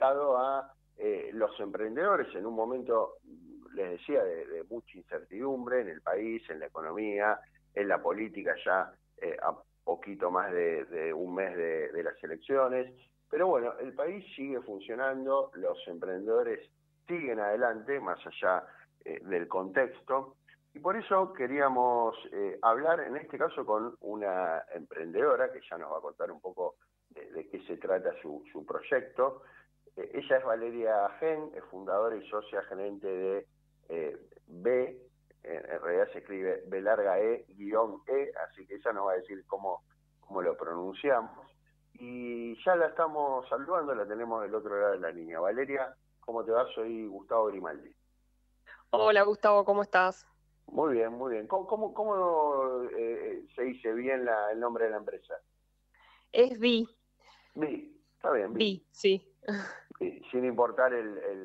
dado a los emprendedores en un momento, les decía, de mucha incertidumbre en el país, en la economía, en la política, ya a poquito más de un mes de las elecciones. Pero bueno, el país sigue funcionando, los emprendedores siguen adelante, más allá del contexto, y por eso queríamos hablar, en este caso, con una emprendedora que ya nos va a contar un poco de qué se trata su proyecto. Ella es Valeria Gen, es fundadora y socia gerente de B, en realidad se escribe B larga E, guión E, así que ella nos va a decir cómo lo pronunciamos. Y ya la estamos saludando, la tenemos del otro lado de la línea. Valeria, ¿cómo te va? Soy Gustavo Grimaldi. Hola Gustavo, ¿cómo estás? Muy bien, muy bien. ¿Cómo se dice bien el nombre de la empresa? Es Vi, Vi, está bien, Vi. Vi, sí. Vi, sin importar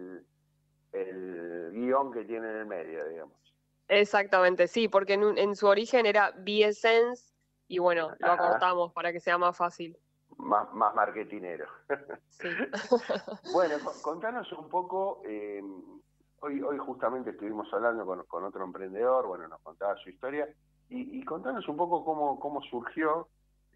el guión que tiene en el medio, digamos. Exactamente, sí, porque en su origen era Vi-Essence y bueno, lo Ajá, acortamos para que sea más fácil. más marketinero. Sí. Bueno, contanos un poco, hoy justamente estuvimos hablando con otro emprendedor, bueno, nos contaba su historia, y contanos un poco cómo surgió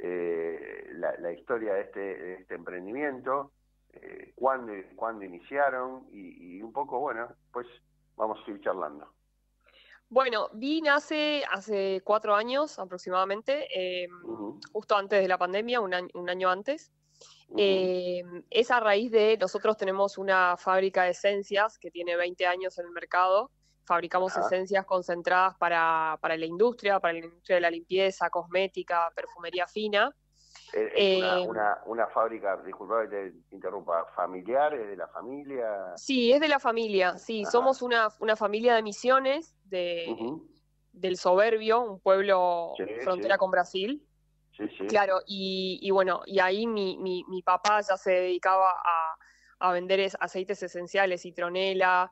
la historia de este emprendimiento, cuándo iniciaron, y un poco, bueno, pues vamos a ir charlando. Bueno, Vi nace hace 4 años aproximadamente, Ujú, justo antes de la pandemia, un año antes. ujú. Es a raíz de, nosotros tenemos una fábrica de esencias que tiene 20 años en el mercado. Fabricamos Ajá. esencias concentradas para la industria de la limpieza, cosmética, perfumería fina. Es Eh, una fábrica, disculpa que te interrumpa, familiar, es de la familia. sí, es de la familia, sí, Ajá. somos una familia de Misiones, Ujú. del Soberbio, un pueblo Sí, frontera sí, con Brasil. sí, sí. Claro, y bueno, y ahí mi papá ya se dedicaba a vender aceites esenciales, citronela,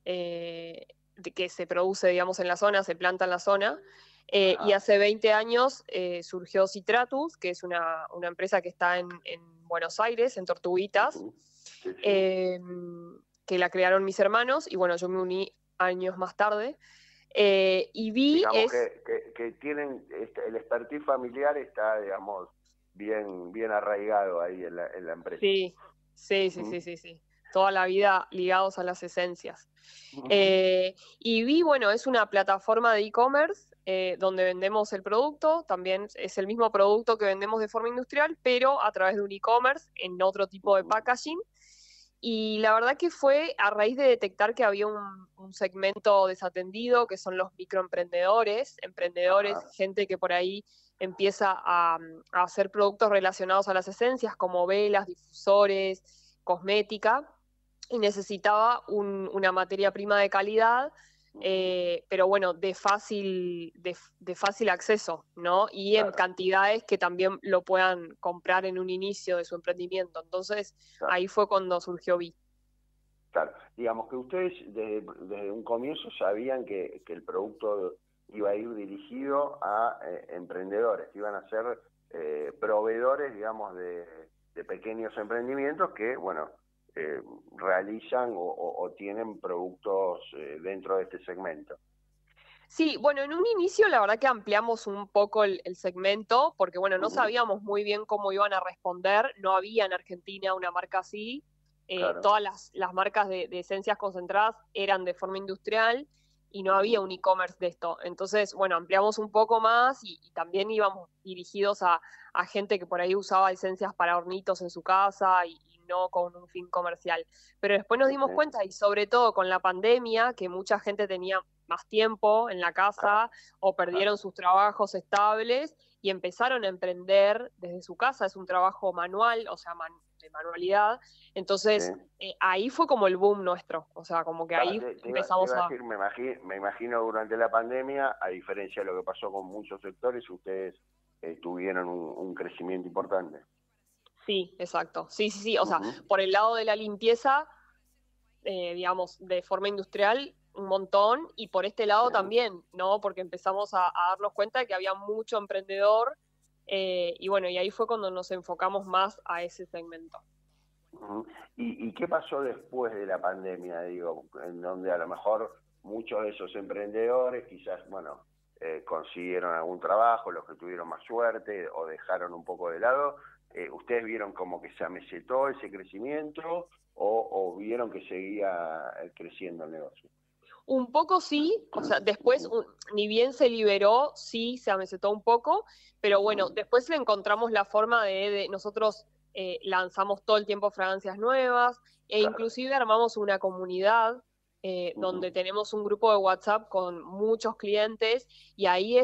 que se produce, digamos, en la zona, se planta en la zona. Y Ajá. hace 20 años surgió Citratus, que es una empresa que está en Buenos Aires, en Tortuguitas, Ujú. Sí, sí. eh, que la crearon mis hermanos, y bueno, yo me uní años más tarde. Y Vi Digamos es. que tienen, el expertise familiar está, digamos, bien arraigado ahí en la empresa. Sí, sí, sí, Ujú. sí, sí, sí. Toda la vida ligados a las esencias. Ujú. Y Vi, bueno, es una plataforma de e-commerce donde vendemos el producto. También es el mismo producto que vendemos de forma industrial, pero a través de un e-commerce en otro tipo de Ujú. packaging. Y la verdad que fue a raíz de detectar que había un segmento desatendido, que son los microemprendedores, emprendedores, Ajá. gente que por ahí empieza a hacer productos relacionados a las esencias, como velas, difusores, cosmética, y necesitaba una materia prima de calidad, Ujú. pero bueno, de fácil acceso, ¿no? Y en Claro, cantidades que también lo puedan comprar en un inicio de su emprendimiento. Entonces, claro, ahí fue cuando surgió Vi. claro. Digamos que ustedes desde un comienzo sabían que el producto iba a ir dirigido a emprendedores, que iban a ser proveedores, digamos, de pequeños emprendimientos que, bueno, eh, realizan o tienen productos dentro de este segmento. Sí, bueno, en un inicio la verdad que ampliamos un poco el segmento, porque bueno, no Ujú. sabíamos muy bien cómo iban a responder, no había en Argentina una marca así. Claro. Todas las marcas de esencias concentradas eran de forma industrial y no había Ujú. un e-commerce de esto. Entonces, bueno, ampliamos un poco más y también íbamos dirigidos a gente que por ahí usaba esencias para hornitos en su casa y no con un fin comercial. Pero después nos Sí, dimos sí. cuenta, y sobre todo con la pandemia, que mucha gente tenía más tiempo en la casa o Ajá. perdieron sus trabajos estables y empezaron a emprender desde su casa. Es un trabajo manual, o sea, de manualidad. Sí. Entonces, ahí fue como el boom nuestro, o sea, como que Claro, ahí te empezamos iba a a. decir, me imagino durante la pandemia, a diferencia de lo que pasó con muchos sectores, ustedes tuvieron un crecimiento importante. Sí, exacto. Sí, sí, sí. O sea, Ujú. por el lado de la limpieza, digamos, de forma industrial, un montón, y por este lado Sí. también, ¿no? Porque empezamos a darnos cuenta de que había mucho emprendedor, y bueno, y ahí fue cuando nos enfocamos más a ese segmento. Ujú. ¿Y qué pasó después de la pandemia, digo, en donde a lo mejor muchos de esos emprendedores quizás, bueno, consiguieron algún trabajo, los que tuvieron más suerte o dejaron un poco de lado? ¿Ustedes vieron como que se amesetó ese crecimiento o vieron que seguía creciendo el negocio? Un poco sí, o sea, después, Ujú, ni bien se liberó, sí, se amesetó un poco, pero bueno, ujú, después le encontramos la forma nosotros lanzamos todo el tiempo fragancias nuevas e claro. inclusive armamos una comunidad donde Ujú, tenemos un grupo de WhatsApp con muchos clientes y ahí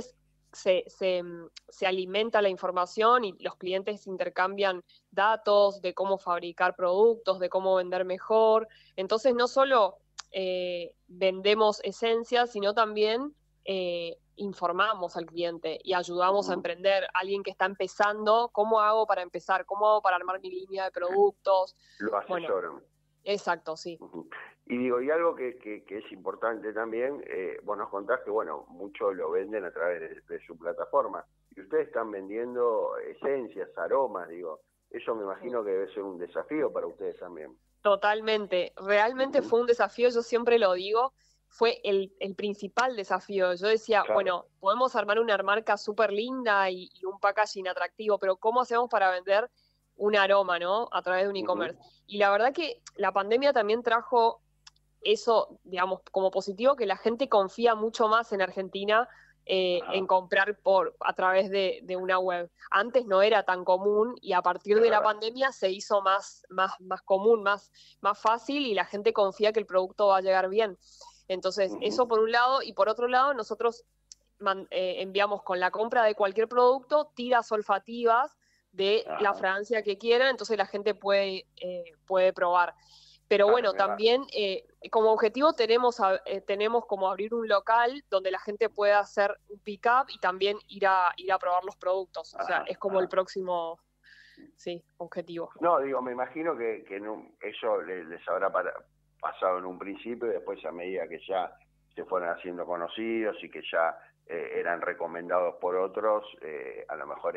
se alimenta la información y los clientes intercambian datos de cómo fabricar productos, de cómo vender mejor. Entonces, no solo vendemos esencias, sino también informamos al cliente y ayudamos a ujú. emprender. Alguien que está empezando, ¿cómo hago para empezar? ¿Cómo hago para armar mi línea de productos? Lo Bueno, asesoran. exacto, sí. Ujú. Y digo, y algo que es importante también, vos nos contás que, bueno, muchos lo venden a través de su plataforma, y ustedes están vendiendo esencias, aromas, digo, eso me imagino que debe ser un desafío para ustedes también. Totalmente. Realmente Ujú. fue un desafío, yo siempre lo digo, fue el principal desafío. Yo decía, Claro. bueno, podemos armar una marca súper linda y un packaging atractivo, pero ¿cómo hacemos para vender un aroma, ¿no? A través de un Ujú. e-commerce. Y la verdad que la pandemia también trajo eso, digamos, como positivo, que la gente confía mucho más en Argentina en Ajá. comprar a través de una web. Antes no era tan común y a partir Es de la verdad. pandemia se hizo más común, más fácil y la gente confía que el producto va a llegar bien. Entonces, Ujú. eso por un lado, y por otro lado, nosotros enviamos con la compra de cualquier producto tiras olfativas de la Ajá. fragancia que quieran, entonces la gente puede probar. Pero Claro, bueno, también como objetivo tenemos como abrir un local donde la gente pueda hacer un pick-up y también ir a probar los productos. O sea, ajá, es como el ajá. próximo, sí, objetivo. No, digo, me imagino que eso les habrá pasado en un principio y después a medida que ya se fueron haciendo conocidos y que ya eran recomendados por otros, a lo mejor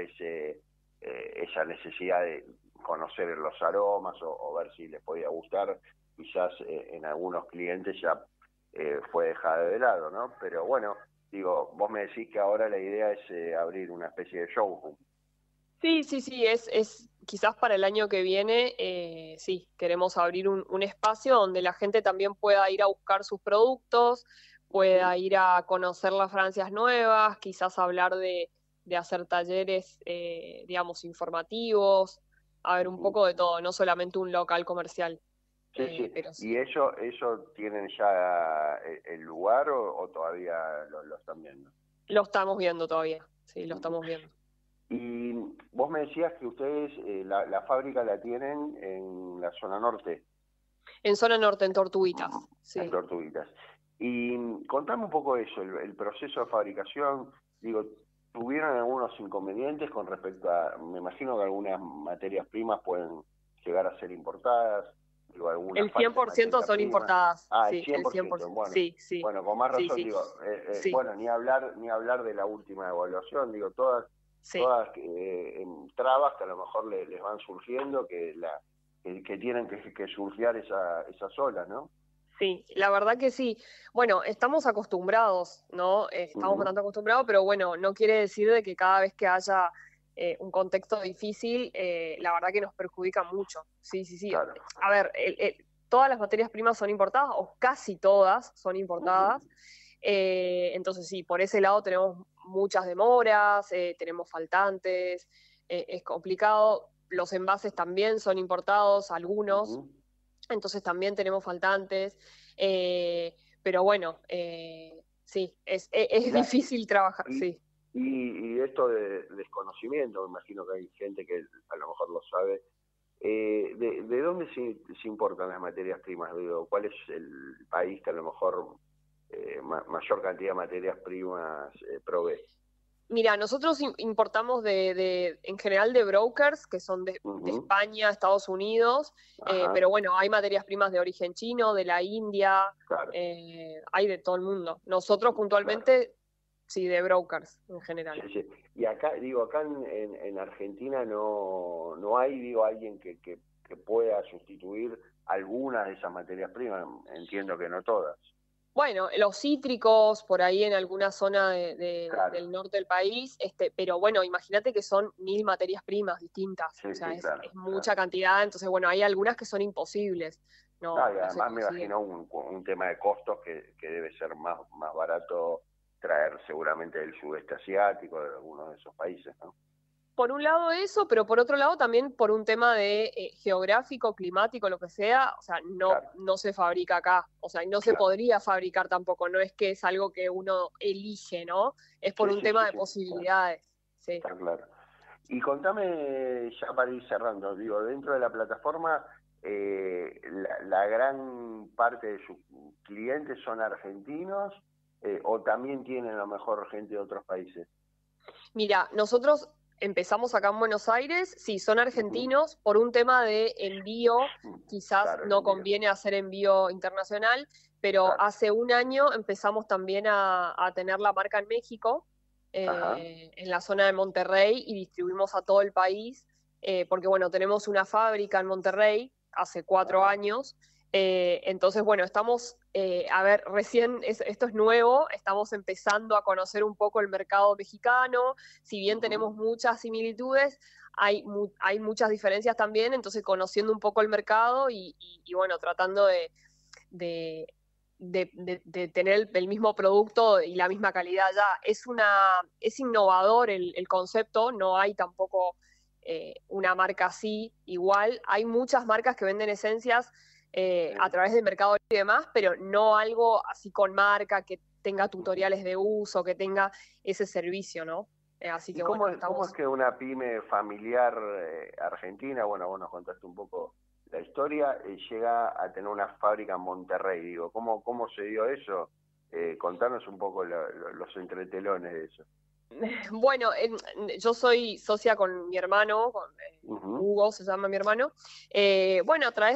esa necesidad de conocer los aromas o ver si les podía gustar, quizás en algunos clientes ya fue dejada de lado, ¿no? Pero bueno, digo, vos me decís que ahora la idea es abrir una especie de showroom. Sí, sí, sí, es quizás para el año que viene, sí, queremos abrir un espacio donde la gente también pueda ir a buscar sus productos, pueda ir a conocer las fragancias nuevas, quizás hablar de hacer talleres, digamos, informativos, a ver un Ujú. poco de todo, no solamente un local comercial, Sí, sí. pero ¿Y sí. eso tienen ya el lugar o todavía lo están viendo? Lo estamos viendo todavía, sí, lo Ujú. estamos viendo. Y vos me decías que ustedes la fábrica la tienen en la zona norte, En zona norte, en Tortuguitas, en sí. Tortuguitas. Y contame un poco eso, el proceso de fabricación. Digo, ¿tuvieron algunos inconvenientes con respecto a, me imagino que algunas materias primas pueden llegar a ser importadas, digo, alguna El cien falta de por ciento materia son prima? importadas, Ah, el sí, cien el por cien por ciento ciento bueno. sí, sí, Bueno, con más sí, razón sí, digo, sí, bueno, ni hablar de la última evaluación, digo, todas sí, trabas que a lo mejor les van surgiendo que tienen que surfear esas olas, ¿no? sí, la verdad que sí. Bueno, estamos acostumbrados, ¿no? Estamos Ujú. bastante acostumbrados, pero bueno, no quiere decir de que cada vez que haya un contexto difícil, la verdad que nos perjudica mucho. Sí, sí, sí. Claro. A ver, todas las materias primas son importadas, o casi todas son Ujú. importadas. Entonces sí, por ese lado tenemos muchas demoras, tenemos faltantes, es complicado. Los envases también son importados, algunos, Ujú. entonces también tenemos faltantes, eh, pero bueno, sí, Y, es la, difícil trabajar, y, sí. y esto de desconocimiento, me imagino que hay gente que a lo mejor lo sabe. ¿De dónde se importan las materias primas? Digo, ¿cuál es el país que a lo mejor mayor cantidad de materias primas provee? Mira, nosotros importamos en general de brokers, que son de Ujú. España, Estados Unidos, Ajá, pero bueno, hay materias primas de origen chino, de la India, claro, hay de todo el mundo. Nosotros claro. puntualmente, sí, de brokers en Sí, general. sí. Y acá, digo, acá en Argentina no hay, digo, alguien que que pueda sustituir algunas de esas materias primas, entiendo que no todas. Bueno, los cítricos por ahí en alguna zona Claro. del norte del país, pero bueno, imagínate que son 1000 materias primas distintas, Sí, o sea, sí, claro, es mucha claro. cantidad, entonces bueno, hay algunas que son imposibles, Ah, y no se además me consiguen. imagino un tema de costos que debe ser más barato traer seguramente del sudeste asiático, de algunos de esos países, ¿no? Por un lado eso, pero por otro lado también por un tema de geográfico, climático, lo que sea, o sea, Claro, no se fabrica acá, o sea, no se claro. podría fabricar tampoco, no es que es algo que uno elige, ¿no? Es por Sí, un sí, sí, tema de sí, claro, posibilidades, sí. está claro. Y contame, ya para ir cerrando, digo, dentro de la plataforma, la gran parte de sus clientes son argentinos, o también tienen a lo mejor gente de otros países. Mira, nosotros empezamos acá en Buenos Aires, sí, son Ujú. argentinos, por un tema de envío, quizás Claro, el no envío, conviene hacer envío internacional, pero claro. hace un año empezamos también a tener la marca en México, Ajá, en la zona de Monterrey, y distribuimos a todo el país, porque bueno, tenemos una fábrica en Monterrey hace 4 años, entonces bueno, estamos, a ver, recién esto es nuevo, estamos empezando a conocer un poco el mercado mexicano, si bien ujú, tenemos muchas similitudes, hay muchas diferencias también, entonces conociendo un poco el mercado y bueno, tratando de, de tener el mismo producto y la misma calidad ya. Es innovador el concepto, no hay tampoco una marca así igual. Hay muchas marcas que venden esencias sí. a través del mercado y demás, pero no algo así con marca que tenga Ujú. tutoriales de uso, que tenga ese servicio, ¿no? Así ¿Y que bueno, cómo es estamos. que una pyme familiar argentina, bueno, vos nos contaste un poco la historia, llega a tener una fábrica en Monterrey? Digo, ¿cómo se dio eso? Contanos un poco los entretelones de eso. Bueno, yo soy socia con mi hermano, Ujú, Hugo se llama mi hermano. Bueno, a través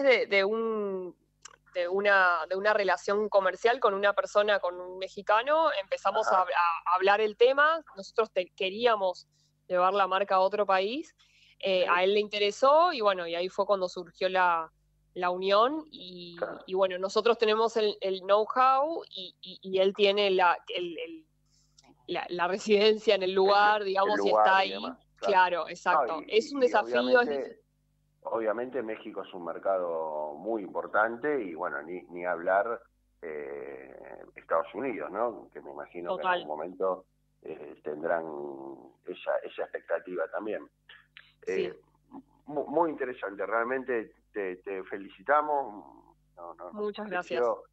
de una relación comercial con una persona, con un mexicano, empezamos ajá, a hablar el tema. Nosotros queríamos llevar la marca a otro país. A sí, él le interesó y bueno, y ahí fue cuando surgió la unión. claro. Y bueno, nosotros tenemos el know-how y él tiene la residencia en el lugar, El digamos, y está lugar y ahí. demás, claro. Claro, No, exacto. Es un desafío, es difícil. obviamente México es un mercado muy importante y bueno, ni hablar Estados Unidos, ¿no? Que me imagino que en algún Total. momento tendrán esa expectativa también. Eh, Sí, muy interesante, realmente te felicitamos, nos muchas gracias. pareció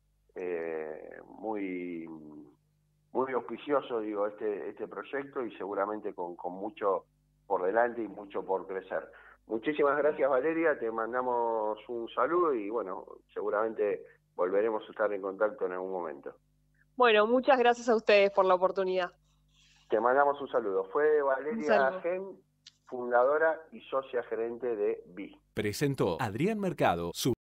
muy, muy auspicioso, digo, este proyecto y seguramente con mucho por delante y mucho por crecer. Muchísimas gracias, Valeria, te mandamos un saludo y bueno, seguramente volveremos a estar en contacto en algún momento. Bueno, muchas gracias a ustedes por la oportunidad. Te mandamos un saludo. Fue Un Valeria saludo. Gen, fundadora y socia gerente de BI. Presentó Adrián Mercado su